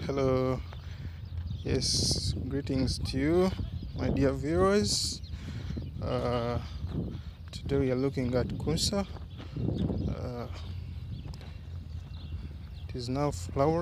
Hello, yes, greetings to you, my dear viewers. Today we are looking at Koussas. It is now flowering.